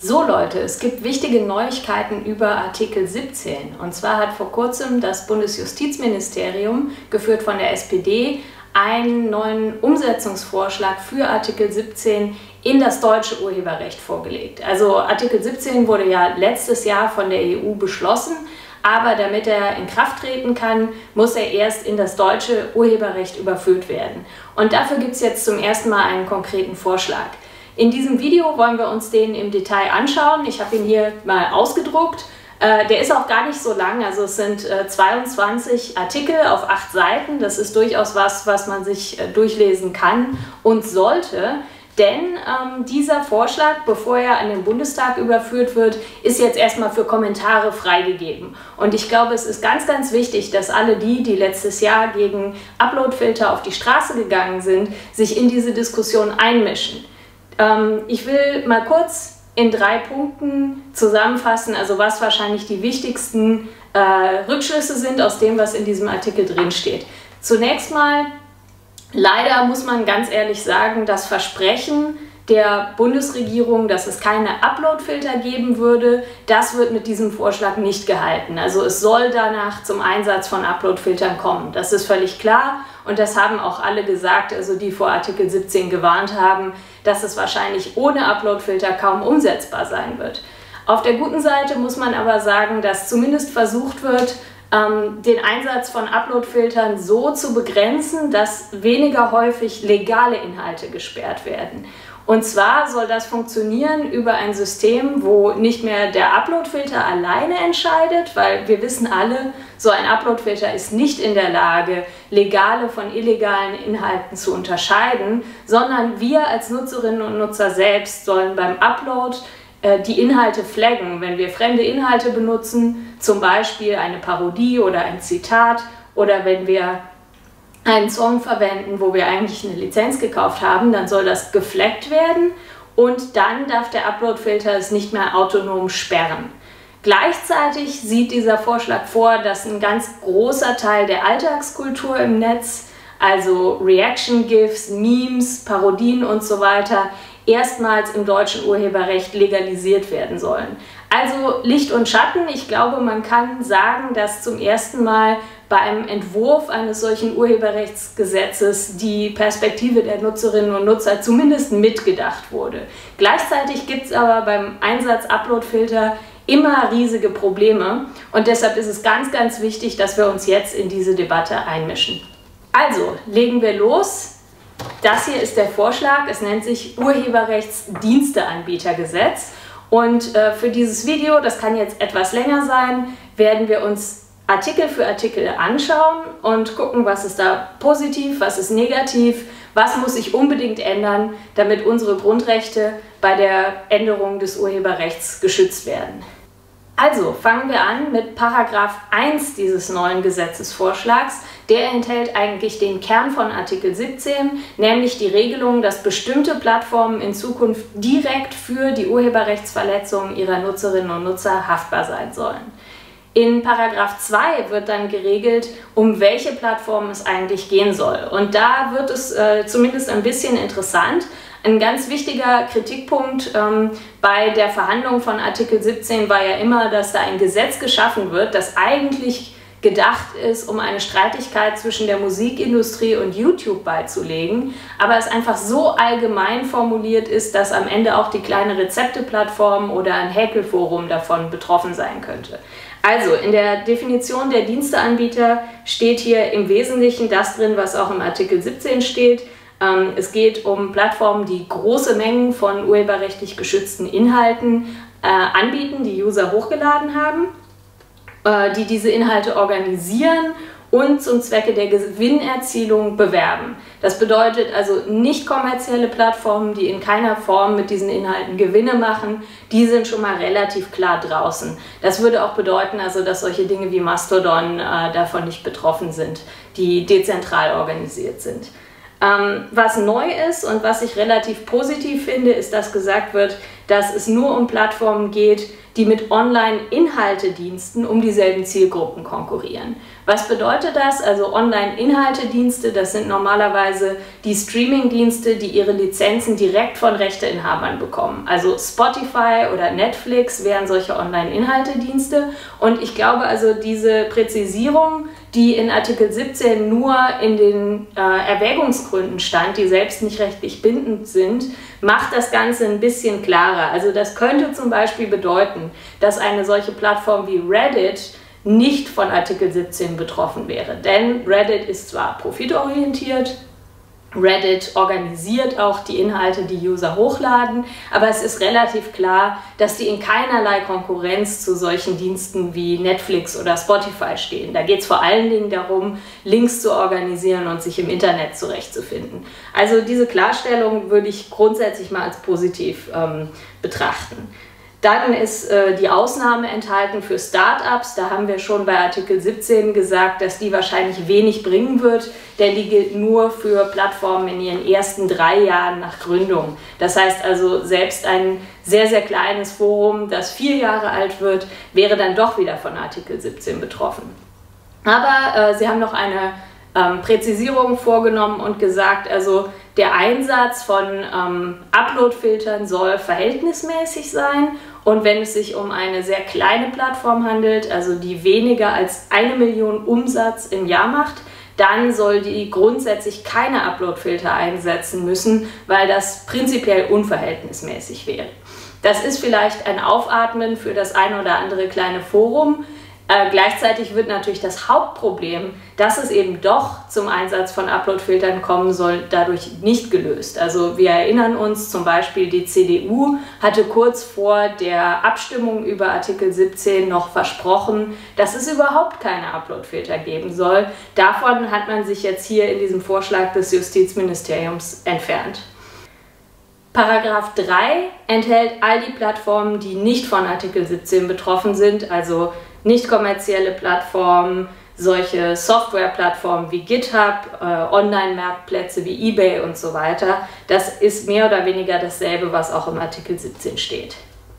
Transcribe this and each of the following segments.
So Leute, es gibt wichtige Neuigkeiten über Artikel 17. Und zwar hat vor kurzem das Bundesjustizministerium, geführt von der SPD, einen neuen Umsetzungsvorschlag für Artikel 17 in das deutsche Urheberrecht vorgelegt. Also Artikel 17 wurde ja letztes Jahr von der EU beschlossen, aber damit er in Kraft treten kann, muss er erst in das deutsche Urheberrecht überführt werden. Und dafür gibt es jetzt zum ersten Mal einen konkreten Vorschlag. In diesem Video wollen wir uns den im Detail anschauen. Ich habe ihn hier mal ausgedruckt. Der ist auch gar nicht so lang, also es sind 22 Artikel auf 8 Seiten. Das ist durchaus was man sich durchlesen kann und sollte. Denn dieser Vorschlag, bevor er an den Bundestag überführt wird, ist jetzt erstmal für Kommentare freigegeben. Und ich glaube, es ist ganz, ganz wichtig, dass alle die letztes Jahr gegen Uploadfilter auf die Straße gegangen sind, sich in diese Diskussion einmischen. Ich will mal kurz in 3 Punkten zusammenfassen, also was wahrscheinlich die wichtigsten Rückschlüsse sind aus dem, was in diesem Artikel drin steht. Zunächst mal, leider muss man ganz ehrlich sagen, das Versprechen der Bundesregierung, dass es keine Uploadfilter geben würde, das wird mit diesem Vorschlag nicht gehalten. Also es soll danach zum Einsatz von Uploadfiltern kommen. Das ist völlig klar und das haben auch alle gesagt, also die vor Artikel 17 gewarnt haben, dass es wahrscheinlich ohne Uploadfilter kaum umsetzbar sein wird. Auf der guten Seite muss man aber sagen, dass zumindest versucht wird, den Einsatz von Uploadfiltern so zu begrenzen, dass weniger häufig legale Inhalte gesperrt werden. Und zwar soll das funktionieren über ein System, wo nicht mehr der Uploadfilter alleine entscheidet, weil wir wissen alle, so ein Uploadfilter ist nicht in der Lage, legale von illegalen Inhalten zu unterscheiden, sondern wir als Nutzerinnen und Nutzer selbst sollen beim Upload die Inhalte flaggen, wenn wir fremde Inhalte benutzen, zum Beispiel eine Parodie oder ein Zitat oder wenn wir einen Song verwenden, wo wir eigentlich eine Lizenz gekauft haben, dann soll das geflaggt werden und dann darf der Uploadfilter es nicht mehr autonom sperren. Gleichzeitig sieht dieser Vorschlag vor, dass ein ganz großer Teil der Alltagskultur im Netz, also Reaction-GIFs, Memes, Parodien und so weiter, erstmals im deutschen Urheberrecht legalisiert werden sollen. Also Licht und Schatten. Ich glaube, man kann sagen, dass zum ersten Mal beim Entwurf eines solchen Urheberrechtsgesetzes die Perspektive der Nutzerinnen und Nutzer zumindest mitgedacht wurde. Gleichzeitig gibt es aber beim Einsatz Uploadfilter immer riesige Probleme und deshalb ist es ganz, ganz wichtig, dass wir uns jetzt in diese Debatte einmischen. Also, legen wir los. Das hier ist der Vorschlag, es nennt sich Urheberrechtsdiensteanbietergesetz und für dieses Video, das kann jetzt etwas länger sein, werden wir uns Artikel für Artikel anschauen und gucken, was ist da positiv, was ist negativ, was muss sich unbedingt ändern, damit unsere Grundrechte bei der Änderung des Urheberrechts geschützt werden. Also fangen wir an mit Paragraph 1 dieses neuen Gesetzesvorschlags. Der enthält eigentlich den Kern von Artikel 17, nämlich die Regelung, dass bestimmte Plattformen in Zukunft direkt für die Urheberrechtsverletzungen ihrer Nutzerinnen und Nutzer haftbar sein sollen. In Paragraph 2 wird dann geregelt, um welche Plattformen es eigentlich gehen soll. Und da wird es zumindest ein bisschen interessant. Ein ganz wichtiger Kritikpunkt bei der Verhandlung von Artikel 17 war ja immer, dass da ein Gesetz geschaffen wird, das eigentlich gedacht ist, um eine Streitigkeit zwischen der Musikindustrie und YouTube beizulegen, aber es einfach so allgemein formuliert ist, dass am Ende auch die kleine Rezepteplattform oder ein Häkelforum davon betroffen sein könnte. Also in der Definition der Diensteanbieter steht hier im Wesentlichen das drin, was auch im Artikel 17 steht. Es geht um Plattformen, die große Mengen von urheberrechtlich geschützten Inhalten anbieten, die User hochgeladen haben, die diese Inhalte organisieren und zum Zwecke der Gewinnerzielung bewerben. Das bedeutet also nicht kommerzielle Plattformen, die in keiner Form mit diesen Inhalten Gewinne machen, die sind schon mal relativ klar draußen. Das würde auch bedeuten, also, dass solche Dinge wie Mastodon davon nicht betroffen sind, die dezentral organisiert sind. Was neu ist und was ich relativ positiv finde, ist, dass gesagt wird, dass es nur um Plattformen geht, die mit Online-Inhaltediensten um dieselben Zielgruppen konkurrieren. Was bedeutet das? Also Online-Inhaltedienste, das sind normalerweise die Streaming-Dienste, die ihre Lizenzen direkt von Rechteinhabern bekommen. Also Spotify oder Netflix wären solche Online-Inhaltedienste. Und ich glaube also, diese Präzisierung, die in Artikel 17 nur in den Erwägungsgründen stand, die selbst nicht rechtlich bindend sind, macht das Ganze ein bisschen klarer. Also das könnte zum Beispiel bedeuten, dass eine solche Plattform wie Reddit nicht von Artikel 17 betroffen wäre. Denn Reddit ist zwar profitorientiert, Reddit organisiert auch die Inhalte, die User hochladen, aber es ist relativ klar, dass die in keinerlei Konkurrenz zu solchen Diensten wie Netflix oder Spotify stehen. Da geht es vor allen Dingen darum, Links zu organisieren und sich im Internet zurechtzufinden. Also diese Klarstellung würde ich grundsätzlich mal als positiv betrachten. Dann ist die Ausnahme enthalten für Startups. Da haben wir schon bei Artikel 17 gesagt, dass die wahrscheinlich wenig bringen wird. Denn die gilt nur für Plattformen in ihren ersten 3 Jahren nach Gründung. Das heißt also, selbst ein sehr, sehr kleines Forum, das 4 Jahre alt wird, wäre dann doch wieder von Artikel 17 betroffen. Aber sie haben noch eine Präzisierung vorgenommen und gesagt, also der Einsatz von Upload-Filtern soll verhältnismäßig sein. Und wenn es sich um eine sehr kleine Plattform handelt, also die weniger als 1 Million Umsatz im Jahr macht, dann soll die grundsätzlich keine Upload-Filter einsetzen müssen, weil das prinzipiell unverhältnismäßig wäre. Das ist vielleicht ein Aufatmen für das ein oder andere kleine Forum. Gleichzeitig wird natürlich das Hauptproblem, dass es eben doch zum Einsatz von Upload-Filtern kommen soll, dadurch nicht gelöst. Also wir erinnern uns zum Beispiel, die CDU hatte kurz vor der Abstimmung über Artikel 17 noch versprochen, dass es überhaupt keine Upload-Filter geben soll. Davon hat man sich jetzt hier in diesem Vorschlag des Justizministeriums entfernt. Paragraph 3 enthält all die Plattformen, die nicht von Artikel 17 betroffen sind, also nicht kommerzielle Plattformen, solche Softwareplattformen wie GitHub, Online-Marktplätze wie eBay und so weiter. Das ist mehr oder weniger dasselbe, was auch im Artikel 17 steht.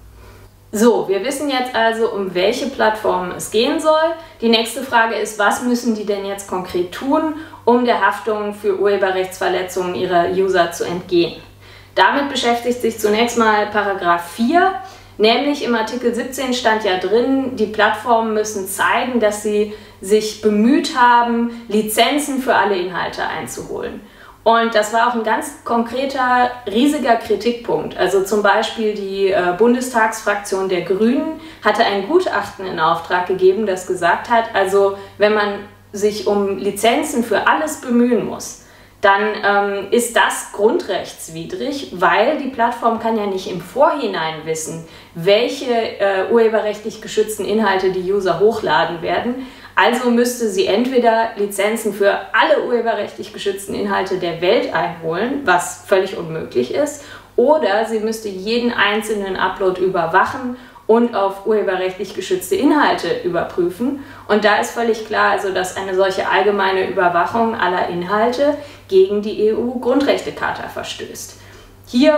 So, wir wissen jetzt also, um welche Plattformen es gehen soll. Die nächste Frage ist, was müssen die denn jetzt konkret tun, um der Haftung für Urheberrechtsverletzungen ihrer User zu entgehen? Damit beschäftigt sich zunächst mal Paragraph 4. Nämlich im Artikel 17 stand ja drin, die Plattformen müssen zeigen, dass sie sich bemüht haben, Lizenzen für alle Inhalte einzuholen. Und das war auch ein ganz konkreter, riesiger Kritikpunkt. Also zum Beispiel die Bundestagsfraktion der Grünen hatte ein Gutachten in Auftrag gegeben, das gesagt hat, also wenn man sich um Lizenzen für alles bemühen muss, dann ist das grundrechtswidrig, weil die Plattform kann ja nicht im Vorhinein wissen, welche urheberrechtlich geschützten Inhalte die User hochladen werden. Also müsste sie entweder Lizenzen für alle urheberrechtlich geschützten Inhalte der Welt einholen, was völlig unmöglich ist, oder sie müsste jeden einzelnen Upload überwachen und auf urheberrechtlich geschützte Inhalte überprüfen. Und da ist völlig klar, also, dass eine solche allgemeine Überwachung aller Inhalte gegen die EU-Grundrechtecharta verstößt. Hier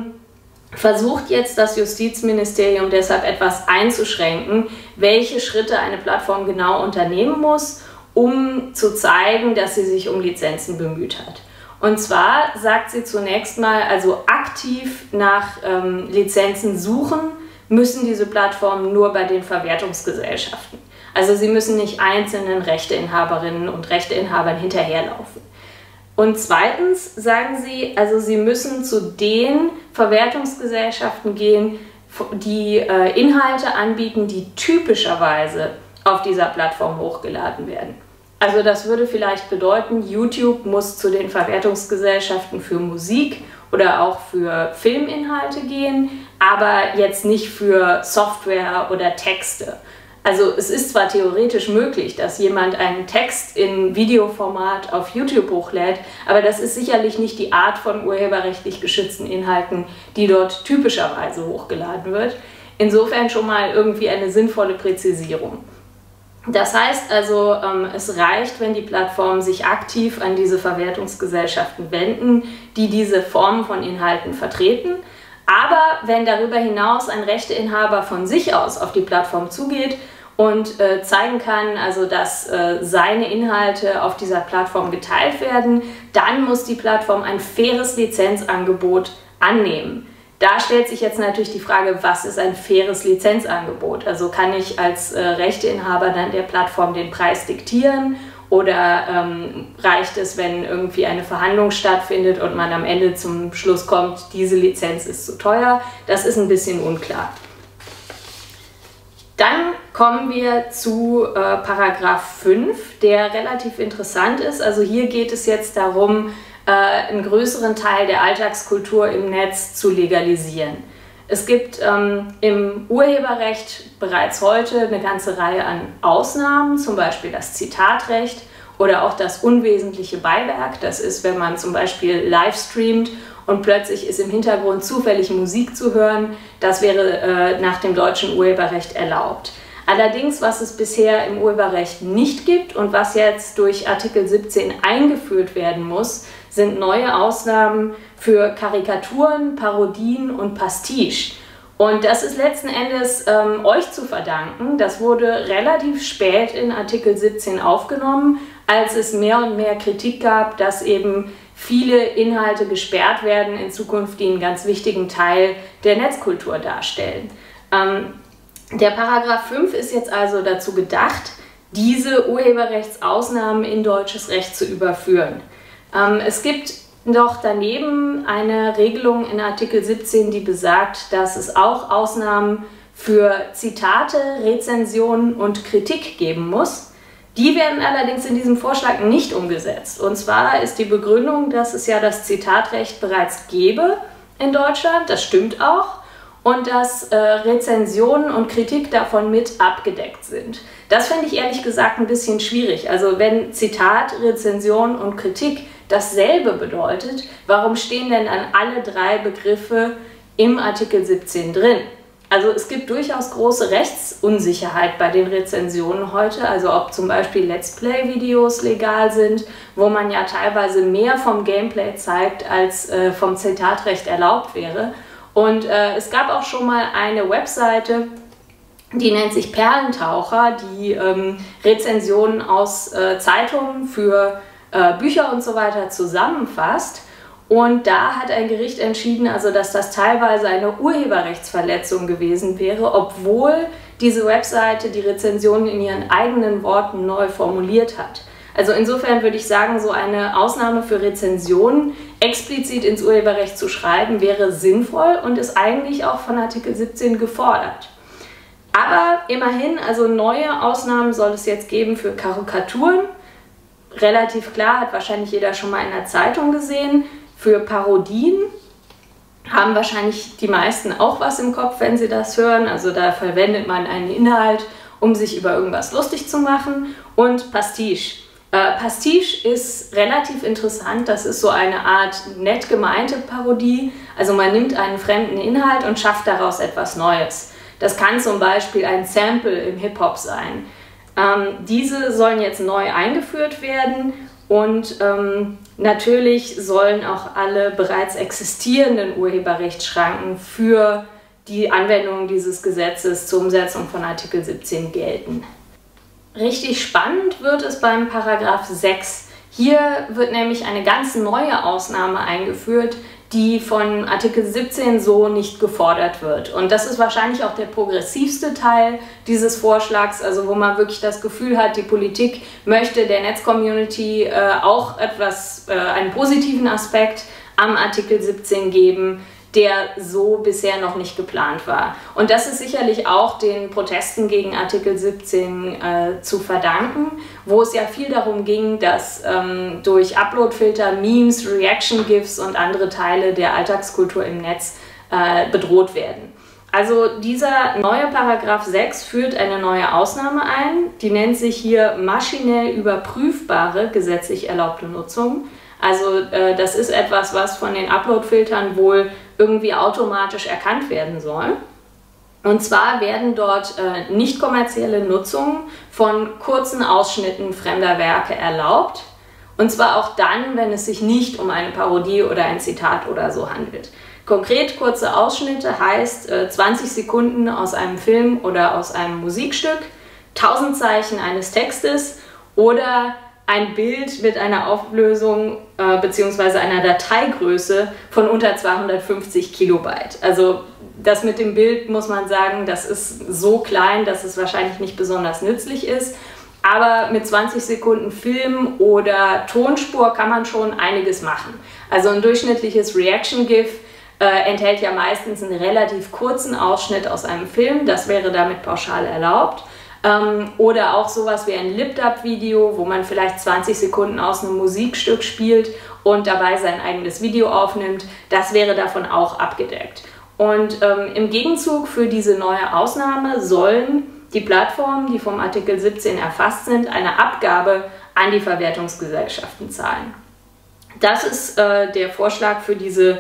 versucht jetzt das Justizministerium deshalb etwas einzuschränken, welche Schritte eine Plattform genau unternehmen muss, um zu zeigen, dass sie sich um Lizenzen bemüht hat. Und zwar sagt sie zunächst mal, also aktiv nach Lizenzen suchen, müssen diese Plattformen nur bei den Verwertungsgesellschaften. Also sie müssen nicht einzelnen Rechteinhaberinnen und Rechteinhabern hinterherlaufen. Und zweitens sagen sie, also sie müssen zu den Verwertungsgesellschaften gehen, die Inhalte anbieten, die typischerweise auf dieser Plattform hochgeladen werden. Also das würde vielleicht bedeuten, YouTube muss zu den Verwertungsgesellschaften für Musik oder auch für Filminhalte gehen, aber jetzt nicht für Software oder Texte. Also es ist zwar theoretisch möglich, dass jemand einen Text in Videoformat auf YouTube hochlädt, aber das ist sicherlich nicht die Art von urheberrechtlich geschützten Inhalten, die dort typischerweise hochgeladen wird. Insofern schon mal irgendwie eine sinnvolle Präzisierung. Das heißt also, es reicht, wenn die Plattformen sich aktiv an diese Verwertungsgesellschaften wenden, die diese Formen von Inhalten vertreten. Aber wenn darüber hinaus ein Rechteinhaber von sich aus auf die Plattform zugeht und zeigen kann, also dass seine Inhalte auf dieser Plattform geteilt werden, dann muss die Plattform ein faires Lizenzangebot annehmen. Da stellt sich jetzt natürlich die Frage, was ist ein faires Lizenzangebot? Also kann ich als Rechteinhaber dann der Plattform den Preis diktieren? Oder reicht es, wenn irgendwie eine Verhandlung stattfindet und man am Ende zum Schluss kommt, diese Lizenz ist zu teuer? Das ist ein bisschen unklar. Dann kommen wir zu Paragraph 5, der relativ interessant ist. Also hier geht es jetzt darum, einen größeren Teil der Alltagskultur im Netz zu legalisieren. Es gibt im Urheberrecht bereits heute eine ganze Reihe an Ausnahmen, zum Beispiel das Zitatrecht oder auch das unwesentliche Beiwerk. Das ist, wenn man zum Beispiel live streamt und plötzlich ist im Hintergrund zufällig Musik zu hören. Das wäre nach dem deutschen Urheberrecht erlaubt. Allerdings, was es bisher im Urheberrecht nicht gibt und was jetzt durch Artikel 17 eingeführt werden muss, sind neue Ausnahmen für Karikaturen, Parodien und Pastiche. Und das ist letzten Endes euch zu verdanken. Das wurde relativ spät in Artikel 17 aufgenommen, als es mehr und mehr Kritik gab, dass eben viele Inhalte gesperrt werden in Zukunft, die einen ganz wichtigen Teil der Netzkultur darstellen. Der Paragraph 5 ist jetzt also dazu gedacht, diese Urheberrechtsausnahmen in deutsches Recht zu überführen. Es gibt noch daneben eine Regelung in Artikel 17, die besagt, dass es auch Ausnahmen für Zitate, Rezensionen und Kritik geben muss. Die werden allerdings in diesem Vorschlag nicht umgesetzt. Und zwar ist die Begründung, dass es ja das Zitatrecht bereits gäbe in Deutschland, das stimmt auch, und dass Rezensionen und Kritik davon mit abgedeckt sind. Das finde ich ehrlich gesagt ein bisschen schwierig. Also wenn Zitat, Rezension und Kritik dasselbe bedeutet, warum stehen denn dann alle drei Begriffe im Artikel 17 drin? Also es gibt durchaus große Rechtsunsicherheit bei den Rezensionen heute, also ob zum Beispiel Let's Play-Videos legal sind, wo man ja teilweise mehr vom Gameplay zeigt, als vom Zitatrecht erlaubt wäre. Und es gab auch schon mal eine Webseite, die nennt sich Perlentaucher, die Rezensionen aus Zeitungen für Bücher und so weiter zusammenfasst. Und da hat ein Gericht entschieden, also dass das teilweise eine Urheberrechtsverletzung gewesen wäre, obwohl diese Webseite die Rezensionen in ihren eigenen Worten neu formuliert hat. Also insofern würde ich sagen, so eine Ausnahme für Rezensionen explizit ins Urheberrecht zu schreiben, wäre sinnvoll und ist eigentlich auch von Artikel 17 gefordert. Aber immerhin, also neue Ausnahmen soll es jetzt geben für Karikaturen. Relativ klar, hat wahrscheinlich jeder schon mal in der Zeitung gesehen. Für Parodien haben wahrscheinlich die meisten auch was im Kopf, wenn sie das hören. Also da verwendet man einen Inhalt, um sich über irgendwas lustig zu machen. Und Pastiche. Pastiche ist relativ interessant. Das ist so eine Art nett gemeinte Parodie. Also man nimmt einen fremden Inhalt und schafft daraus etwas Neues. Das kann zum Beispiel ein Sample im Hip-Hop sein. Diese sollen jetzt neu eingeführt werden und natürlich sollen auch alle bereits existierenden Urheberrechtsschranken für die Anwendung dieses Gesetzes zur Umsetzung von Artikel 17 gelten. Richtig spannend wird es beim Paragraph 6. Hier wird nämlich eine ganz neue Ausnahme eingeführt, die von Artikel 17 so nicht gefordert wird. Und das ist wahrscheinlich auch der progressivste Teil dieses Vorschlags, also wo man wirklich das Gefühl hat, die Politik möchte der Netzcommunity auch einen positiven Aspekt am Artikel 17 geben, der so bisher noch nicht geplant war. Und das ist sicherlich auch den Protesten gegen Artikel 17 zu verdanken, wo es ja viel darum ging, dass durch Uploadfilter, Memes, Reaction-GIFs und andere Teile der Alltagskultur im Netz bedroht werden. Also dieser neue Paragraph 6 führt eine neue Ausnahme ein, die nennt sich hier maschinell überprüfbare gesetzlich erlaubte Nutzung. Also das ist etwas, was von den Uploadfiltern wohl irgendwie automatisch erkannt werden soll. Und zwar werden dort nicht kommerzielle Nutzungen von kurzen Ausschnitten fremder Werke erlaubt. Und zwar auch dann, wenn es sich nicht um eine Parodie oder ein Zitat oder so handelt. Konkret kurze Ausschnitte heißt 20 Sekunden aus einem Film oder aus einem Musikstück, 1000 Zeichen eines Textes oder ein Bild mit einer Auflösung bzw. einer Dateigröße von unter 250 Kilobyte. Also das mit dem Bild muss man sagen, das ist so klein, dass es wahrscheinlich nicht besonders nützlich ist. Aber mit 20 Sekunden Film oder Tonspur kann man schon einiges machen. Also ein durchschnittliches Reaction-GIF enthält ja meistens einen relativ kurzen Ausschnitt aus einem Film. Das wäre damit pauschal erlaubt. Oder auch sowas wie ein Lip-Dub-Video, wo man vielleicht 20 Sekunden aus einem Musikstück spielt und dabei sein eigenes Video aufnimmt. Das wäre davon auch abgedeckt. Und im Gegenzug für diese neue Ausnahme sollen die Plattformen, die vom Artikel 17 erfasst sind, eine Abgabe an die Verwertungsgesellschaften zahlen. Das ist der Vorschlag für diese,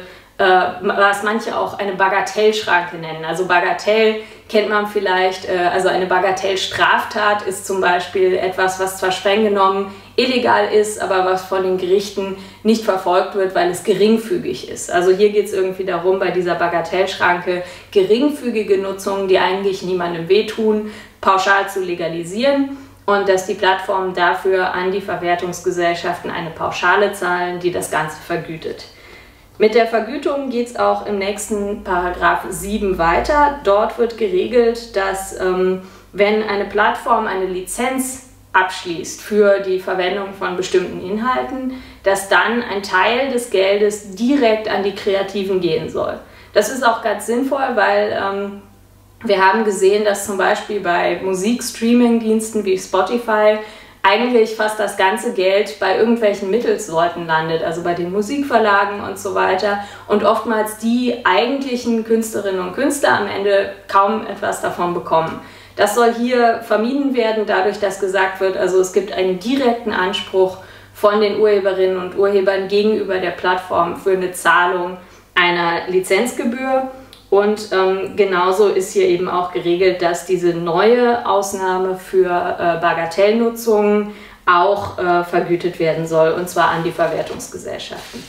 was manche auch eine Bagatellschranke nennen. Also Bagatell kennt man vielleicht, also eine Bagatellstraftat ist zum Beispiel etwas, was zwar streng genommen illegal ist, aber was von den Gerichten nicht verfolgt wird, weil es geringfügig ist. Also hier geht es irgendwie darum, bei dieser Bagatellschranke geringfügige Nutzungen, die eigentlich niemandem wehtun, pauschal zu legalisieren und dass die Plattformen dafür an die Verwertungsgesellschaften eine Pauschale zahlen, die das Ganze vergütet. Mit der Vergütung geht es auch im nächsten Paragraph 7 weiter. Dort wird geregelt, dass wenn eine Plattform eine Lizenz abschließt für die Verwendung von bestimmten Inhalten, dass dann ein Teil des Geldes direkt an die Kreativen gehen soll. Das ist auch ganz sinnvoll, weil wir haben gesehen, dass zum Beispiel bei Musikstreaming-Diensten wie Spotify eigentlich fast das ganze Geld bei irgendwelchen Mittelsleuten landet, also bei den Musikverlagen und so weiter und oftmals die eigentlichen Künstlerinnen und Künstler am Ende kaum etwas davon bekommen. Das soll hier vermieden werden, dadurch, dass gesagt wird, also es gibt einen direkten Anspruch von den Urheberinnen und Urhebern gegenüber der Plattform für eine Zahlung einer Lizenzgebühr. Und genauso ist hier eben auch geregelt, dass diese neue Ausnahme für Bagatellnutzungen auch vergütet werden soll, und zwar an die Verwertungsgesellschaften.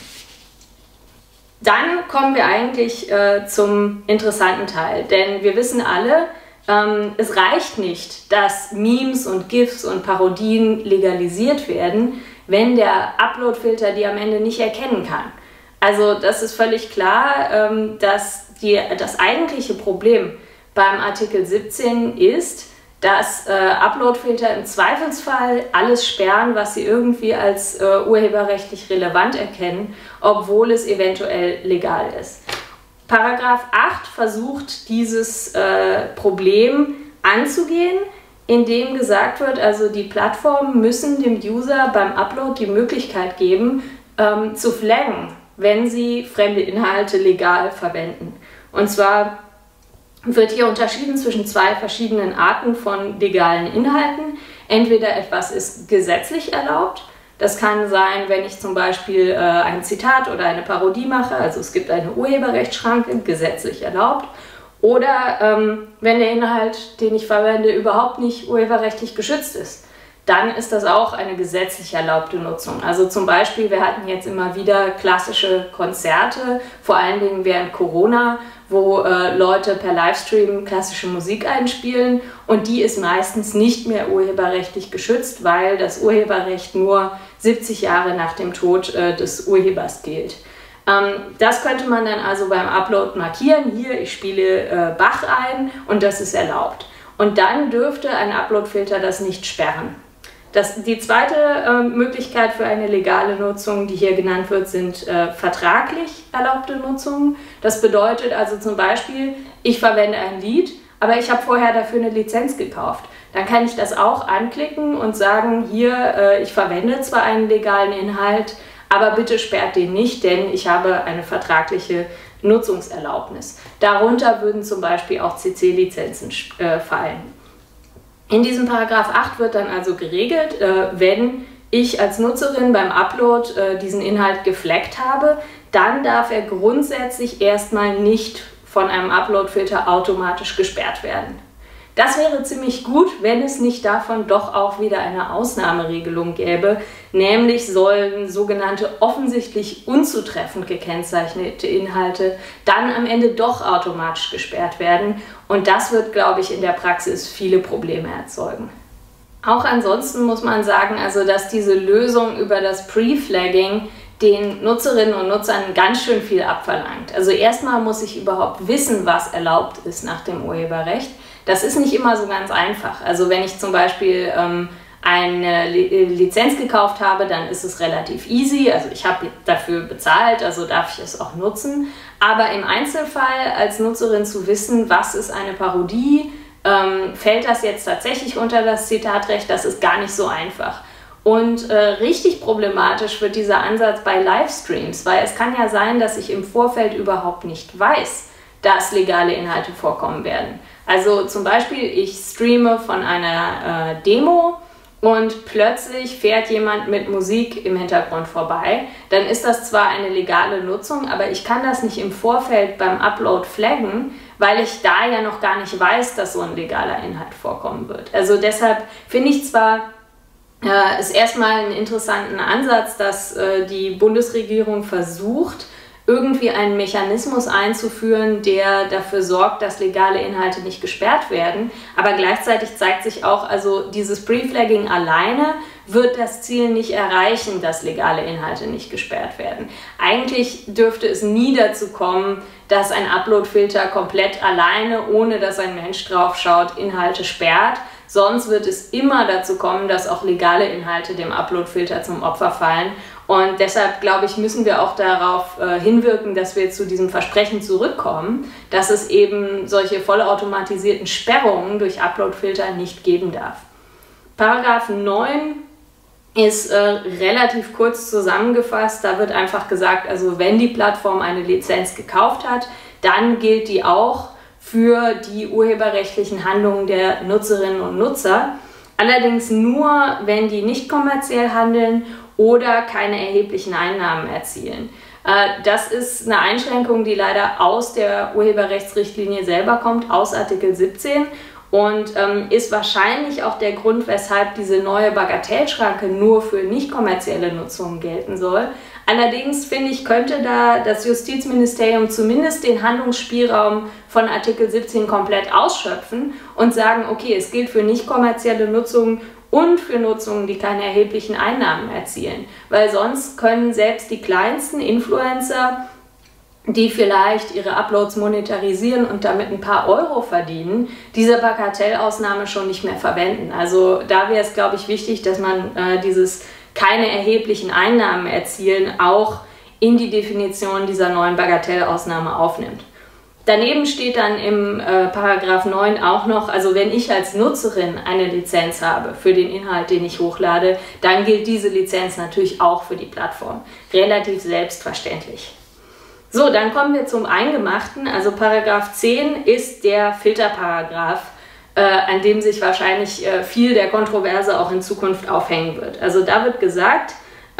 Dann kommen wir eigentlich zum interessanten Teil, denn wir wissen alle, es reicht nicht, dass Memes und GIFs und Parodien legalisiert werden, wenn der Uploadfilter die am Ende nicht erkennen kann. Also das ist völlig klar, dass das eigentliche Problem beim Artikel 17 ist, dass Uploadfilter im Zweifelsfall alles sperren, was sie irgendwie als urheberrechtlich relevant erkennen, obwohl es eventuell legal ist. Paragraph 8 versucht dieses Problem anzugehen, indem gesagt wird, also die Plattformen müssen dem User beim Upload die Möglichkeit geben, zu flaggen, wenn sie fremde Inhalte legal verwenden. Und zwar wird hier unterschieden zwischen zwei verschiedenen Arten von legalen Inhalten. Entweder etwas ist gesetzlich erlaubt, das kann sein, wenn ich zum Beispiel ein Zitat oder eine Parodie mache, also es gibt eine Urheberrechtsschranke, gesetzlich erlaubt, oder wenn der Inhalt, den ich verwende, überhaupt nicht urheberrechtlich geschützt ist. Dann ist das auch eine gesetzlich erlaubte Nutzung. Also zum Beispiel, wir hatten jetzt immer wieder klassische Konzerte, vor allen Dingen während Corona, wo Leute per Livestream klassische Musik einspielen und die ist meistens nicht mehr urheberrechtlich geschützt, weil das Urheberrecht nur 70 Jahre nach dem Tod des Urhebers gilt. Das könnte man dann also beim Upload markieren. Hier, ich spiele Bach ein und das ist erlaubt. Und dann dürfte ein Uploadfilter das nicht sperren. Die zweite Möglichkeit für eine legale Nutzung, die hier genannt wird, sind vertraglich erlaubte Nutzungen. Das bedeutet also zum Beispiel, ich verwende ein Lied, aber ich habe vorher dafür eine Lizenz gekauft. Dann kann ich das auch anklicken und sagen, hier, ich verwende zwar einen legalen Inhalt, aber bitte sperrt den nicht, denn ich habe eine vertragliche Nutzungserlaubnis. Darunter würden zum Beispiel auch CC-Lizenzen fallen. In diesem Paragraph 8 wird dann also geregelt, wenn ich als Nutzerin beim Upload diesen Inhalt geflaggt habe, dann darf er grundsätzlich erstmal nicht von einem Uploadfilter automatisch gesperrt werden. Das wäre ziemlich gut, wenn es nicht davon doch auch wieder eine Ausnahmeregelung gäbe, nämlich sollen sogenannte offensichtlich unzutreffend gekennzeichnete Inhalte dann am Ende doch automatisch gesperrt werden und das wird, glaube ich, in der Praxis viele Probleme erzeugen. Auch ansonsten muss man sagen, also dass diese Lösung über das Pre-Flagging den Nutzerinnen und Nutzern ganz schön viel abverlangt. Also erstmal muss ich überhaupt wissen, was erlaubt ist nach dem Urheberrecht. Das ist nicht immer so ganz einfach. Also wenn ich zum Beispiel eine Lizenz gekauft habe, dann ist es relativ easy. Also ich habe dafür bezahlt, also darf ich es auch nutzen. Aber im Einzelfall als Nutzerin zu wissen, was ist eine Parodie, fällt das jetzt tatsächlich unter das Zitatrecht, das ist gar nicht so einfach. Und richtig problematisch wird dieser Ansatz bei Livestreams, weil es kann ja sein, dass ich im Vorfeld überhaupt nicht weiß, dass legale Inhalte vorkommen werden. Also zum Beispiel, ich streame von einer Demo und plötzlich fährt jemand mit Musik im Hintergrund vorbei. Dann ist das zwar eine legale Nutzung, aber ich kann das nicht im Vorfeld beim Upload flaggen, weil ich da ja noch gar nicht weiß, dass so ein legaler Inhalt vorkommen wird. Also deshalb finde ich zwar, ist erstmal einen interessanten Ansatz, dass die Bundesregierung versucht, irgendwie einen Mechanismus einzuführen, der dafür sorgt, dass legale Inhalte nicht gesperrt werden. Aber gleichzeitig zeigt sich auch, also dieses Pre-Flagging alleine wird das Ziel nicht erreichen, dass legale Inhalte nicht gesperrt werden. Eigentlich dürfte es nie dazu kommen, dass ein Upload-Filter komplett alleine, ohne dass ein Mensch drauf schaut, Inhalte sperrt. Sonst wird es immer dazu kommen, dass auch legale Inhalte dem Upload-Filter zum Opfer fallen. Und deshalb, glaube ich, müssen wir auch darauf hinwirken, dass wir zu diesem Versprechen zurückkommen, dass es eben solche vollautomatisierten Sperrungen durch Upload-Filter nicht geben darf. Paragraph 9 ist relativ kurz zusammengefasst. Da wird einfach gesagt, also wenn die Plattform eine Lizenz gekauft hat, dann gilt die auch für die urheberrechtlichen Handlungen der Nutzerinnen und Nutzer. Allerdings nur, wenn die nicht kommerziell handeln oder keine erheblichen Einnahmen erzielen. Das ist eine Einschränkung, die leider aus der Urheberrechtsrichtlinie selber kommt, aus Artikel 17 und ist wahrscheinlich auch der Grund, weshalb diese neue Bagatellschranke nur für nicht kommerzielle Nutzungen gelten soll. Allerdings, finde ich, könnte da das Justizministerium zumindest den Handlungsspielraum von Artikel 17 komplett ausschöpfen und sagen, okay, es gilt für nicht kommerzielle Nutzungen und für Nutzungen, die keine erheblichen Einnahmen erzielen. Weil sonst können selbst die kleinsten Influencer, die vielleicht ihre Uploads monetarisieren und damit ein paar Euro verdienen, diese Bagatellausnahme schon nicht mehr verwenden. Also da wäre es, glaube ich, wichtig, dass man dieses keine erheblichen Einnahmen erzielen auch in die Definition dieser neuen Bagatellausnahme aufnimmt. Daneben steht dann im Paragraph 9 auch noch, also wenn ich als Nutzerin eine Lizenz habe für den Inhalt, den ich hochlade, dann gilt diese Lizenz natürlich auch für die Plattform. Relativ selbstverständlich. So, dann kommen wir zum Eingemachten. Also Paragraph 10 ist der Filterparagraph, an dem sich wahrscheinlich viel der Kontroverse auch in Zukunft aufhängen wird. Also da wird gesagt,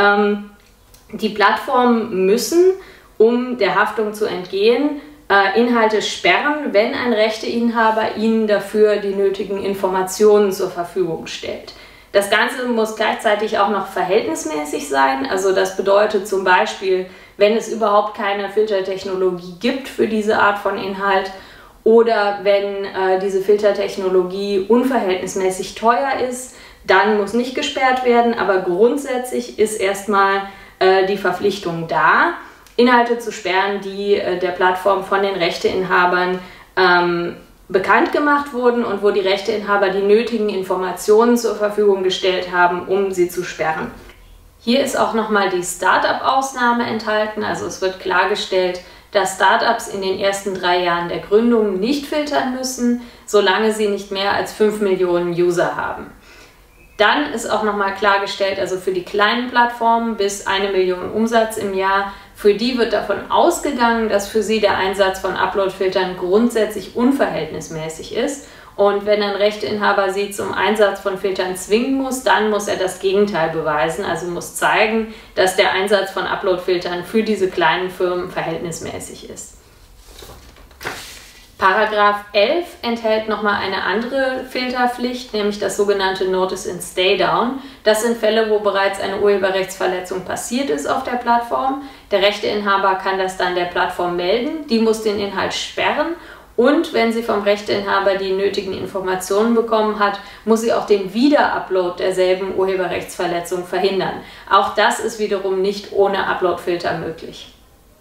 die Plattformen müssen, um der Haftung zu entgehen, Inhalte sperren, wenn ein Rechteinhaber ihnen dafür die nötigen Informationen zur Verfügung stellt. Das Ganze muss gleichzeitig auch noch verhältnismäßig sein. Also das bedeutet zum Beispiel, wenn es überhaupt keine Filtertechnologie gibt für diese Art von Inhalt oder wenn diese Filtertechnologie unverhältnismäßig teuer ist, dann muss nicht gesperrt werden. Aber grundsätzlich ist erstmal die Verpflichtung da, Inhalte zu sperren, die der Plattform von den Rechteinhabern bekannt gemacht wurden und wo die Rechteinhaber die nötigen Informationen zur Verfügung gestellt haben, um sie zu sperren. Hier ist auch nochmal die Startup-Ausnahme enthalten, also es wird klargestellt, dass Startups in den ersten 3 Jahren der Gründung nicht filtern müssen, solange sie nicht mehr als 5 Millionen User haben. Dann ist auch nochmal klargestellt, also für die kleinen Plattformen bis 1 Million Umsatz im Jahr, für die wird davon ausgegangen, dass für sie der Einsatz von Upload-Filtern grundsätzlich unverhältnismäßig ist. Und wenn ein Rechteinhaber sie zum Einsatz von Filtern zwingen muss, dann muss er das Gegenteil beweisen, also muss zeigen, dass der Einsatz von Upload-Filtern für diese kleinen Firmen verhältnismäßig ist. Paragraph 11 enthält nochmal eine andere Filterpflicht, nämlich das sogenannte Notice and Stay Down. Das sind Fälle, wo bereits eine Urheberrechtsverletzung passiert ist auf der Plattform. Der Rechteinhaber kann das dann der Plattform melden, die muss den Inhalt sperren und wenn sie vom Rechteinhaber die nötigen Informationen bekommen hat, muss sie auch den Wiederupload derselben Urheberrechtsverletzung verhindern. Auch das ist wiederum nicht ohne Uploadfilter möglich.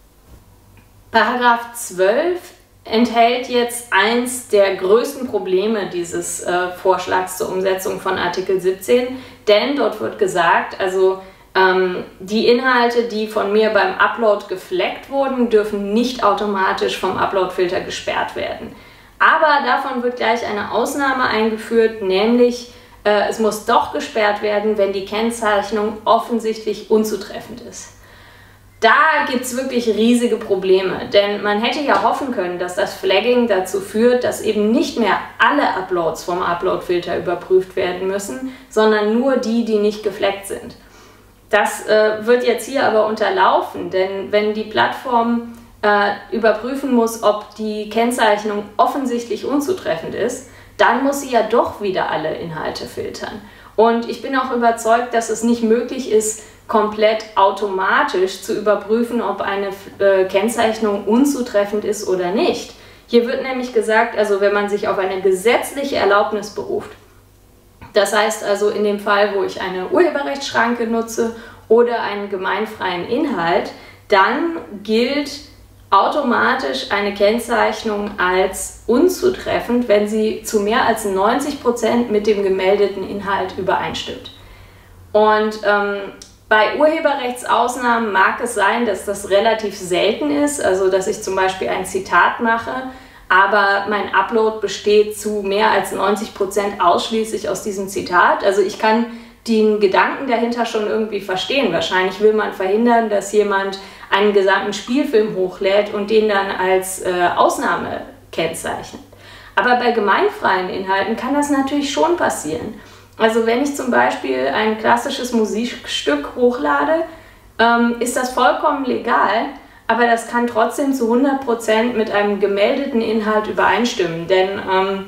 Paragraph 12 enthält jetzt eins der größten Probleme dieses Vorschlags zur Umsetzung von Artikel 17, denn dort wird gesagt, also die Inhalte, die von mir beim Upload gefleckt wurden, dürfen nicht automatisch vom Uploadfilter gesperrt werden. Aber davon wird gleich eine Ausnahme eingeführt, nämlich es muss doch gesperrt werden, wenn die Kennzeichnung offensichtlich unzutreffend ist. Da gibt es wirklich riesige Probleme, denn man hätte ja hoffen können, dass das Flagging dazu führt, dass eben nicht mehr alle Uploads vom Uploadfilter überprüft werden müssen, sondern nur die, die nicht geflaggt sind. Das wird jetzt hier aber unterlaufen, denn wenn die Plattform überprüfen muss, ob die Kennzeichnung offensichtlich unzutreffend ist, dann muss sie ja doch wieder alle Inhalte filtern. Und ich bin auch überzeugt, dass es nicht möglich ist, komplett automatisch zu überprüfen, ob eine Kennzeichnung unzutreffend ist oder nicht. Hier wird nämlich gesagt, also wenn man sich auf eine gesetzliche Erlaubnis beruft, das heißt also in dem Fall, wo ich eine Urheberrechtsschranke nutze oder einen gemeinfreien Inhalt, dann gilt automatisch eine Kennzeichnung als unzutreffend, wenn sie zu mehr als 90% mit dem gemeldeten Inhalt übereinstimmt. Und bei Urheberrechtsausnahmen mag es sein, dass das relativ selten ist, also dass ich zum Beispiel ein Zitat mache, aber mein Upload besteht zu mehr als 90% ausschließlich aus diesem Zitat. Also ich kann den Gedanken dahinter schon irgendwie verstehen. Wahrscheinlich will man verhindern, dass jemand einen gesamten Spielfilm hochlädt und den dann als Ausnahme kennzeichnet. Aber bei gemeinfreien Inhalten kann das natürlich schon passieren. Also wenn ich zum Beispiel ein klassisches Musikstück hochlade, ist das vollkommen legal, aber das kann trotzdem zu 100% mit einem gemeldeten Inhalt übereinstimmen. Denn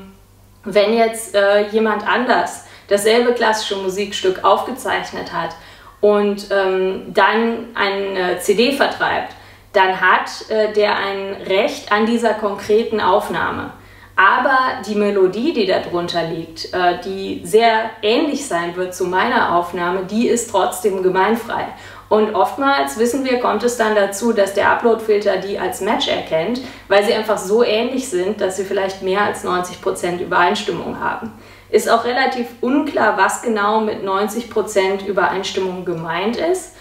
wenn jetzt jemand anders dasselbe klassische Musikstück aufgezeichnet hat und dann eine CD vertreibt, dann hat der ein Recht an dieser konkreten Aufnahme. Aber die Melodie, die darunter liegt, die sehr ähnlich sein wird zu meiner Aufnahme, die ist trotzdem gemeinfrei. Und oftmals, wissen wir, kommt es dann dazu, dass der Uploadfilter die als Match erkennt, weil sie einfach so ähnlich sind, dass sie vielleicht mehr als 90% Übereinstimmung haben. Ist auch relativ unklar, was genau mit 90% Übereinstimmung gemeint ist.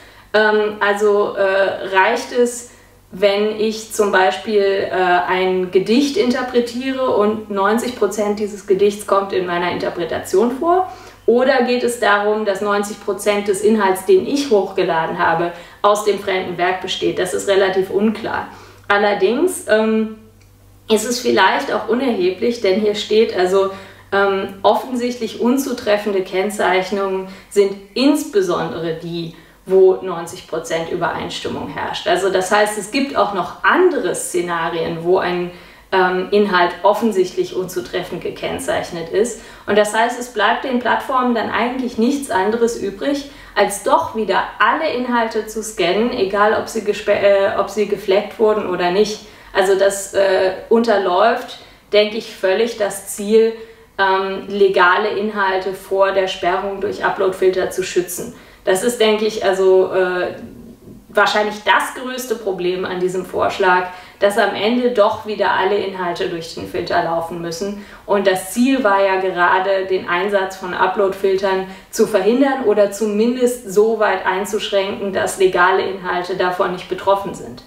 Also reicht es, wenn ich zum Beispiel ein Gedicht interpretiere und 90% dieses Gedichts kommt in meiner Interpretation vor? Oder geht es darum, dass 90% des Inhalts, den ich hochgeladen habe, aus dem fremden Werk besteht? Das ist relativ unklar. Allerdings ist es vielleicht auch unerheblich, denn hier steht also, offensichtlich unzutreffende Kennzeichnungen sind insbesondere die, wo 90% Übereinstimmung herrscht. Also das heißt, es gibt auch noch andere Szenarien, wo ein Inhalt offensichtlich unzutreffend gekennzeichnet ist. Und das heißt, es bleibt den Plattformen dann eigentlich nichts anderes übrig, als doch wieder alle Inhalte zu scannen, egal ob sie gefleckt wurden oder nicht. Also das unterläuft, denke ich, völlig das Ziel, legale Inhalte vor der Sperrung durch Uploadfilter zu schützen. Das ist, denke ich, also wahrscheinlich das größte Problem an diesem Vorschlag, dass am Ende doch wieder alle Inhalte durch den Filter laufen müssen. Und das Ziel war ja gerade, den Einsatz von Uploadfiltern zu verhindern oder zumindest so weit einzuschränken, dass legale Inhalte davon nicht betroffen sind.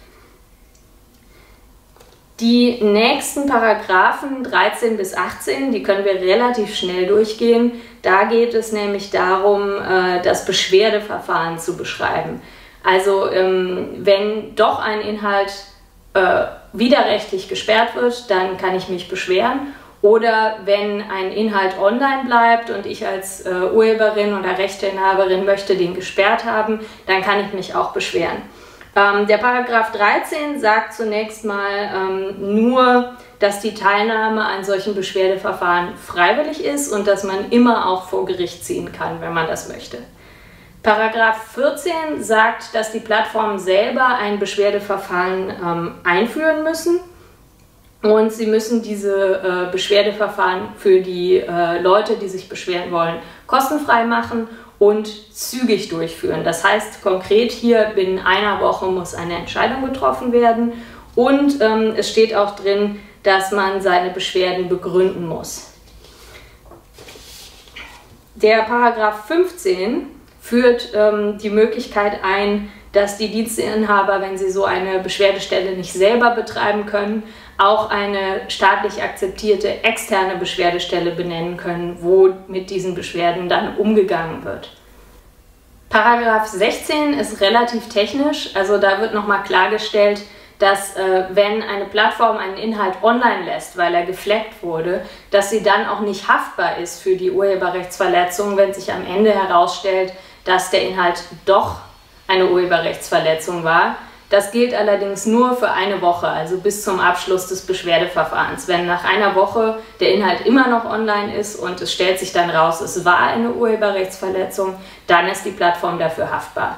Die nächsten Paragraphen 13 bis 18, die können wir relativ schnell durchgehen. Da geht es nämlich darum, das Beschwerdeverfahren zu beschreiben. Also wenn doch ein Inhalt widerrechtlich gesperrt wird, dann kann ich mich beschweren. Oder wenn ein Inhalt online bleibt und ich als Urheberin oder Rechteinhaberin möchte den gesperrt haben, dann kann ich mich auch beschweren. Der Paragraph 13 sagt zunächst mal nur, dass die Teilnahme an solchen Beschwerdeverfahren freiwillig ist und dass man immer auch vor Gericht ziehen kann, wenn man das möchte. Paragraph 14 sagt, dass die Plattformen selber ein Beschwerdeverfahren einführen müssen und sie müssen diese Beschwerdeverfahren für die Leute, die sich beschweren wollen, kostenfrei machen und zügig durchführen. Das heißt konkret hier, binnen einer Woche muss eine Entscheidung getroffen werden und es steht auch drin, dass man seine Beschwerden begründen muss. Der Paragraph 15 führt die Möglichkeit ein, dass die Diensteinhaber, wenn sie so eine Beschwerdestelle nicht selber betreiben können, auch eine staatlich akzeptierte externe Beschwerdestelle benennen können, wo mit diesen Beschwerden dann umgegangen wird. Paragraph 16 ist relativ technisch, also da wird nochmal klargestellt, dass wenn eine Plattform einen Inhalt online lässt, weil er gefleckt wurde, dass sie dann auch nicht haftbar ist für die Urheberrechtsverletzung, wenn sich am Ende herausstellt, dass der Inhalt doch eine Urheberrechtsverletzung war. Das gilt allerdings nur für eine Woche, also bis zum Abschluss des Beschwerdeverfahrens. Wenn nach einer Woche der Inhalt immer noch online ist und es stellt sich dann raus, es war eine Urheberrechtsverletzung, dann ist die Plattform dafür haftbar.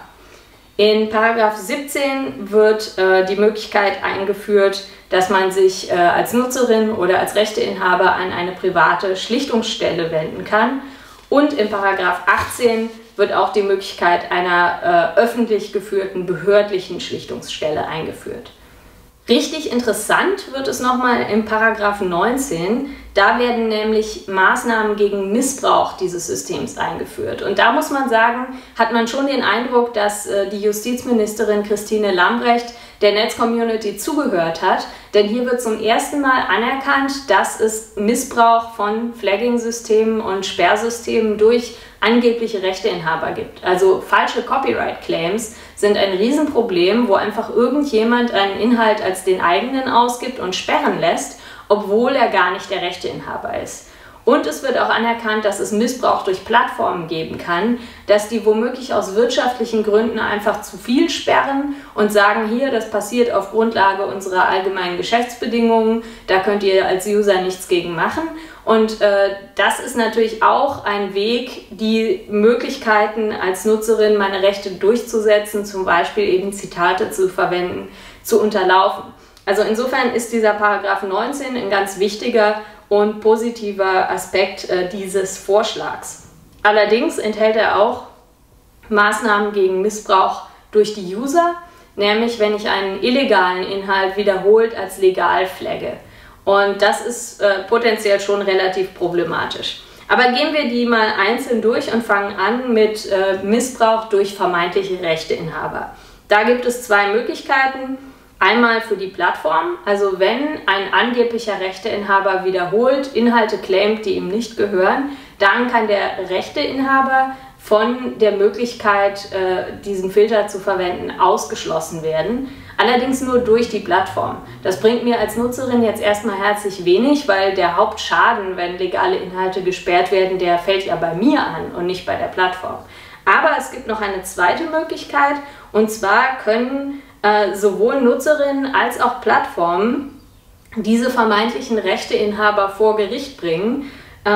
In Paragraph 17 wird die Möglichkeit eingeführt, dass man sich als Nutzerin oder als Rechteinhaber an eine private Schlichtungsstelle wenden kann. Und in Paragraph 18 wird auch die Möglichkeit einer öffentlich geführten behördlichen Schlichtungsstelle eingeführt. Richtig interessant wird es nochmal im Paragraph 19. Da werden nämlich Maßnahmen gegen Missbrauch dieses Systems eingeführt. Und da muss man sagen, hat man schon den Eindruck, dass die Justizministerin Christine Lambrecht der Netzcommunity zugehört hat. Denn hier wird zum ersten Mal anerkannt, dass es Missbrauch von Flagging-Systemen und Sperrsystemen durch angebliche Rechteinhaber gibt. Also falsche Copyright-Claims sind ein Riesenproblem, wo einfach irgendjemand einen Inhalt als den eigenen ausgibt und sperren lässt, obwohl er gar nicht der Rechteinhaber ist. Und es wird auch anerkannt, dass es Missbrauch durch Plattformen geben kann, dass die womöglich aus wirtschaftlichen Gründen einfach zu viel sperren und sagen, hier, das passiert auf Grundlage unserer allgemeinen Geschäftsbedingungen, da könnt ihr als User nichts gegen machen. Und das ist natürlich auch ein Weg, die Möglichkeiten als Nutzerin, meine Rechte durchzusetzen, zum Beispiel eben Zitate zu verwenden, zu unterlaufen. Also insofern ist dieser Paragraph 19 ein ganz wichtiger und positiver Aspekt dieses Vorschlags. Allerdings enthält er auch Maßnahmen gegen Missbrauch durch die User, nämlich wenn ich einen illegalen Inhalt wiederholt als legal flagge. Und das ist potenziell schon relativ problematisch. Aber gehen wir die mal einzeln durch und fangen an mit Missbrauch durch vermeintliche Rechteinhaber. Da gibt es zwei Möglichkeiten. Einmal für die Plattform, also wenn ein angeblicher Rechteinhaber wiederholt Inhalte claimt, die ihm nicht gehören, dann kann der Rechteinhaber von der Möglichkeit, diesen Filter zu verwenden, ausgeschlossen werden. Allerdings nur durch die Plattform. Das bringt mir als Nutzerin jetzt erstmal herzlich wenig, weil der Hauptschaden, wenn legale Inhalte gesperrt werden, der fällt ja bei mir an und nicht bei der Plattform. Aber es gibt noch eine zweite Möglichkeit, und zwar können sowohl Nutzerinnen als auch Plattformen diese vermeintlichen Rechteinhaber vor Gericht bringen.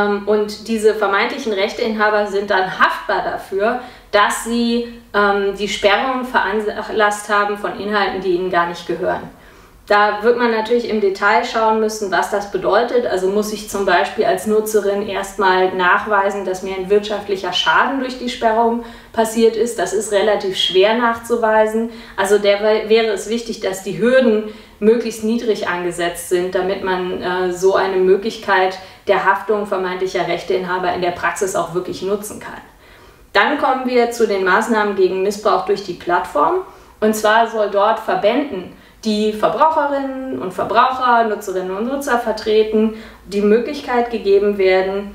Und diese vermeintlichen Rechteinhaber sind dann haftbar dafür, dass sie die Sperrung veranlasst haben von Inhalten, die ihnen gar nicht gehören. Da wird man natürlich im Detail schauen müssen, was das bedeutet. Also muss ich zum Beispiel als Nutzerin erstmal nachweisen, dass mir ein wirtschaftlicher Schaden durch die Sperrung passiert ist. Das ist relativ schwer nachzuweisen. Also wäre es wichtig, dass die Hürden möglichst niedrig angesetzt sind, damit man so eine Möglichkeit der Haftung vermeintlicher Rechteinhaber in der Praxis auch wirklich nutzen kann. Dann kommen wir zu den Maßnahmen gegen Missbrauch durch die Plattform. Und zwar soll dort Verbänden, die Verbraucherinnen und Verbraucher, Nutzerinnen und Nutzer vertreten, die Möglichkeit gegeben werden,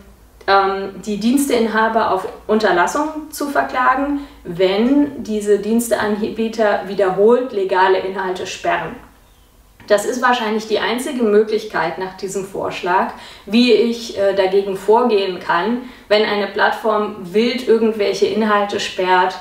die Diensteinhaber auf Unterlassung zu verklagen, wenn diese Diensteanbieter wiederholt legale Inhalte sperren. Das ist wahrscheinlich die einzige Möglichkeit nach diesem Vorschlag, wie ich dagegen vorgehen kann, wenn eine Plattform wild irgendwelche Inhalte sperrt,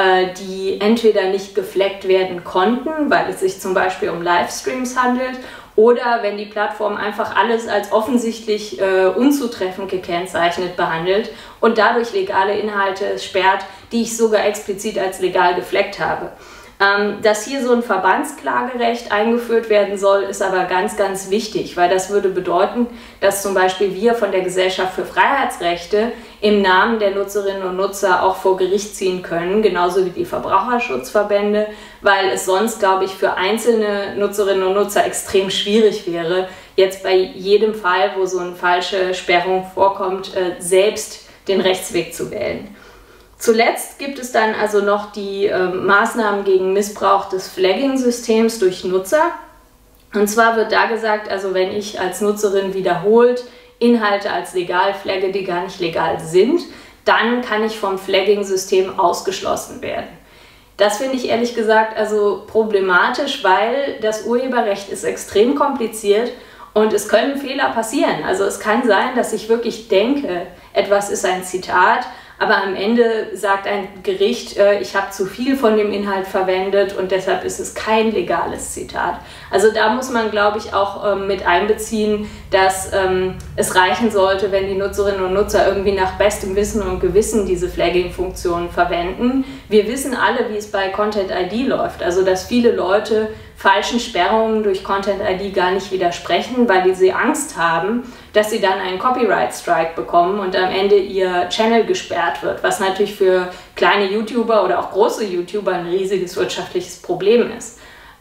die entweder nicht gefleckt werden konnten, weil es sich zum Beispiel um Livestreams handelt, oder wenn die Plattform einfach alles als offensichtlich unzutreffend gekennzeichnet behandelt und dadurch legale Inhalte sperrt, die ich sogar explizit als legal gefleckt habe. Dass hier so ein Verbandsklagerecht eingeführt werden soll, ist aber ganz, ganz wichtig, weil das würde bedeuten, dass zum Beispiel wir von der Gesellschaft für Freiheitsrechte im Namen der Nutzerinnen und Nutzer auch vor Gericht ziehen können, genauso wie die Verbraucherschutzverbände, weil es sonst, glaube ich, für einzelne Nutzerinnen und Nutzer extrem schwierig wäre, jetzt bei jedem Fall, wo so eine falsche Sperrung vorkommt, selbst den Rechtsweg zu wählen. Zuletzt gibt es dann also noch die Maßnahmen gegen Missbrauch des Flagging-Systems durch Nutzer. Und zwar wird da gesagt, also wenn ich als Nutzerin wiederholt Inhalte als legal flagge, die gar nicht legal sind, dann kann ich vom Flagging-System ausgeschlossen werden. Das finde ich ehrlich gesagt also problematisch, weil das Urheberrecht ist extrem kompliziert und es können Fehler passieren. Also es kann sein, dass ich wirklich denke, etwas ist ein Zitat, aber am Ende sagt ein Gericht, ich habe zu viel von dem Inhalt verwendet und deshalb ist es kein legales Zitat. Also da muss man, glaube ich, auch mit einbeziehen, dass es reichen sollte, wenn die Nutzerinnen und Nutzer irgendwie nach bestem Wissen und Gewissen diese Flagging-Funktion verwenden. Wir wissen alle, wie es bei Content ID läuft, also dass viele Leute falschen Sperrungen durch Content ID gar nicht widersprechen, weil sie Angst haben, dass sie dann einen Copyright-Strike bekommen und am Ende ihr Channel gesperrt wird, was natürlich für kleine YouTuber oder auch große YouTuber ein riesiges wirtschaftliches Problem ist.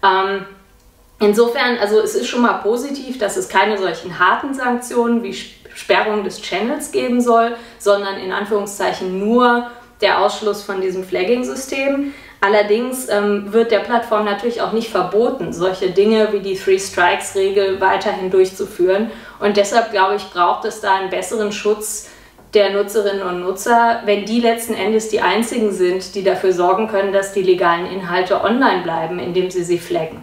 Insofern, also es ist schon mal positiv, dass es keine solchen harten Sanktionen wie Sperrung des Channels geben soll, sondern in Anführungszeichen nur der Ausschluss von diesem Flagging-System. Allerdings wird der Plattform natürlich auch nicht verboten, solche Dinge wie die Three-Strikes-Regel weiterhin durchzuführen. Und deshalb, glaube ich, braucht es da einen besseren Schutz der Nutzerinnen und Nutzer, wenn die letzten Endes die einzigen sind, die dafür sorgen können, dass die legalen Inhalte online bleiben, indem sie flaggen.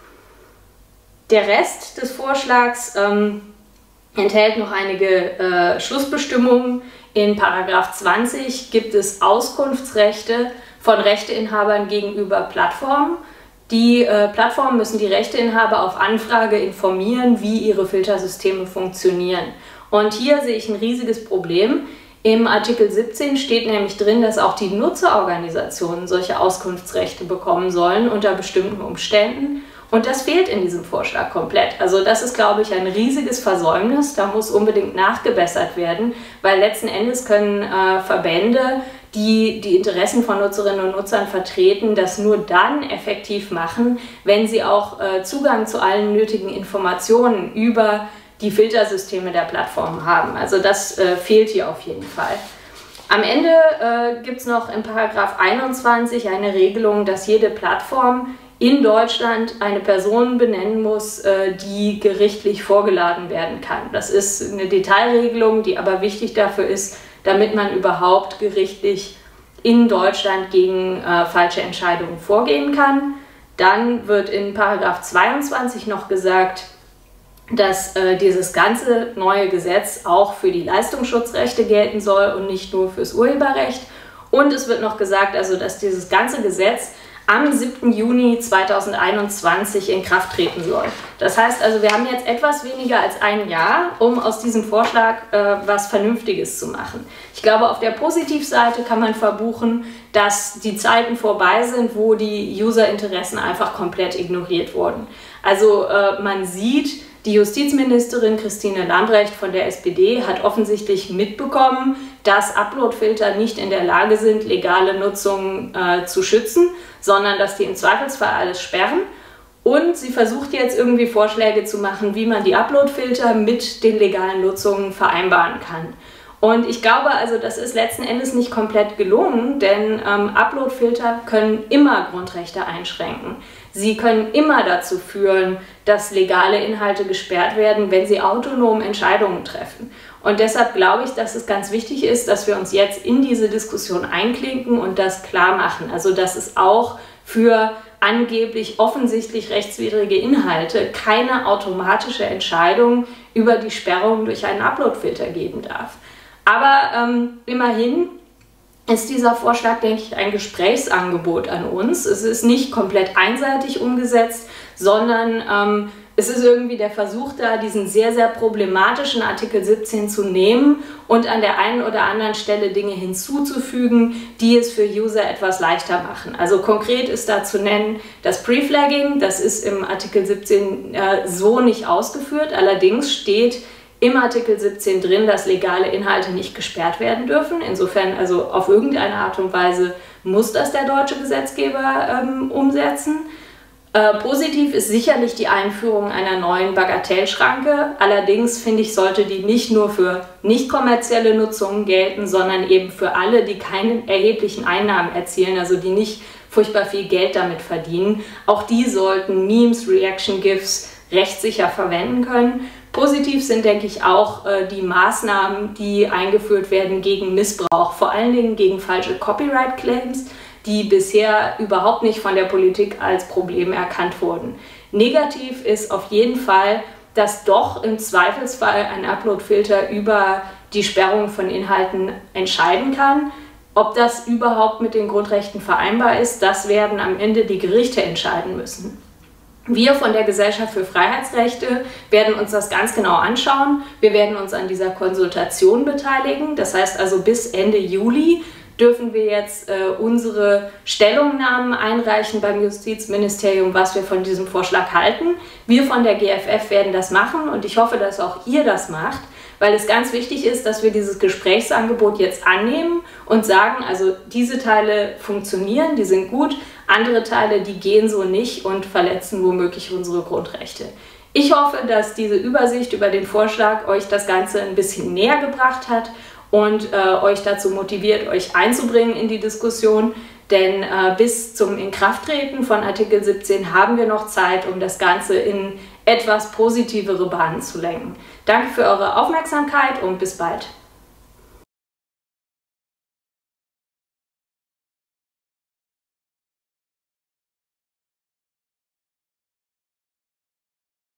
Der Rest des Vorschlags enthält noch einige Schlussbestimmungen. In Paragraph 20 gibt es Auskunftsrechte von Rechteinhabern gegenüber Plattformen. Die Plattformen müssen die Rechteinhaber auf Anfrage informieren, wie ihre Filtersysteme funktionieren. Und hier sehe ich ein riesiges Problem. Im Artikel 17 steht nämlich drin, dass auch die Nutzerorganisationen solche Auskunftsrechte bekommen sollen unter bestimmten Umständen. Und das fehlt in diesem Vorschlag komplett. Also das ist, glaube ich, ein riesiges Versäumnis. Da muss unbedingt nachgebessert werden, weil letzten Endes können Verbände, die die Interessen von Nutzerinnen und Nutzern vertreten, das nur dann effektiv machen, wenn sie auch Zugang zu allen nötigen Informationen über die Filtersysteme der Plattformen haben. Also das fehlt hier auf jeden Fall. Am Ende gibt es noch in Paragraph 21 eine Regelung, dass jede Plattform in Deutschland eine Person benennen muss, die gerichtlich vorgeladen werden kann. Das ist eine Detailregelung, die aber wichtig dafür ist, damit man überhaupt gerichtlich in Deutschland gegen falsche Entscheidungen vorgehen kann. Dann wird in Paragraph 22 noch gesagt, dass dieses ganze neue Gesetz auch für die Leistungsschutzrechte gelten soll und nicht nur fürs Urheberrecht. Und es wird noch gesagt, also dass dieses ganze Gesetz am 7. Juni 2021 in Kraft treten soll. Das heißt also, wir haben jetzt etwas weniger als ein Jahr, um aus diesem Vorschlag was Vernünftiges zu machen. Ich glaube, auf der Positivseite kann man verbuchen, dass die Zeiten vorbei sind, wo die Userinteressen einfach komplett ignoriert wurden. Also man sieht, die Justizministerin Christine Lambrecht von der SPD hat offensichtlich mitbekommen, dass Uploadfilter nicht in der Lage sind, legale Nutzung zu schützen, sondern dass die im Zweifelsfall alles sperren. Und sie versucht jetzt irgendwie Vorschläge zu machen, wie man die Uploadfilter mit den legalen Nutzungen vereinbaren kann. Und ich glaube also, das ist letzten Endes nicht komplett gelungen, denn Uploadfilter können immer Grundrechte einschränken. Sie können immer dazu führen, dass legale Inhalte gesperrt werden, wenn sie autonom Entscheidungen treffen. Und deshalb glaube ich, dass es ganz wichtig ist, dass wir uns jetzt in diese Diskussion einklinken und das klar machen. Also dass es auch für angeblich offensichtlich rechtswidrige Inhalte keine automatische Entscheidung über die Sperrung durch einen Uploadfilter geben darf. Aber immerhin ist dieser Vorschlag, denke ich, ein Gesprächsangebot an uns. Es ist nicht komplett einseitig umgesetzt, sondern es ist irgendwie der Versuch da, diesen sehr, sehr problematischen Artikel 17 zu nehmen und an der einen oder anderen Stelle Dinge hinzuzufügen, die es für User etwas leichter machen. Also konkret ist da zu nennen das Preflagging, das ist im Artikel 17 so nicht ausgeführt, allerdings steht im Artikel 17 drin, dass legale Inhalte nicht gesperrt werden dürfen. Insofern, also auf irgendeine Art und Weise muss das der deutsche Gesetzgeber umsetzen. Positiv ist sicherlich die Einführung einer neuen Bagatellschranke. Allerdings finde ich, sollte die nicht nur für nicht kommerzielle Nutzungen gelten, sondern eben für alle, die keine erheblichen Einnahmen erzielen, also die nicht furchtbar viel Geld damit verdienen. Auch die sollten Memes, Reaction-GIFs rechtssicher verwenden können. Positiv sind, denke ich, auch die Maßnahmen, die eingeführt werden gegen Missbrauch, vor allen Dingen gegen falsche Copyright-Claims, die bisher überhaupt nicht von der Politik als Problem erkannt wurden. Negativ ist auf jeden Fall, dass doch im Zweifelsfall ein Upload-Filter über die Sperrung von Inhalten entscheiden kann. Ob das überhaupt mit den Grundrechten vereinbar ist, das werden am Ende die Gerichte entscheiden müssen. Wir von der Gesellschaft für Freiheitsrechte werden uns das ganz genau anschauen. Wir werden uns an dieser Konsultation beteiligen. Das heißt also, bis Ende Juli dürfen wir jetzt unsere Stellungnahmen einreichen beim Justizministerium, was wir von diesem Vorschlag halten. Wir von der GFF werden das machen und ich hoffe, dass auch ihr das macht, weil es ganz wichtig ist, dass wir dieses Gesprächsangebot jetzt annehmen und sagen, also diese Teile funktionieren, die sind gut, andere Teile, die gehen so nicht und verletzen womöglich unsere Grundrechte. Ich hoffe, dass diese Übersicht über den Vorschlag euch das Ganze ein bisschen näher gebracht hat und euch dazu motiviert, euch einzubringen in die Diskussion, denn bis zum Inkrafttreten von Artikel 17 haben wir noch Zeit, um das Ganze in etwas positivere Bahnen zu lenken. Danke für eure Aufmerksamkeit und bis bald.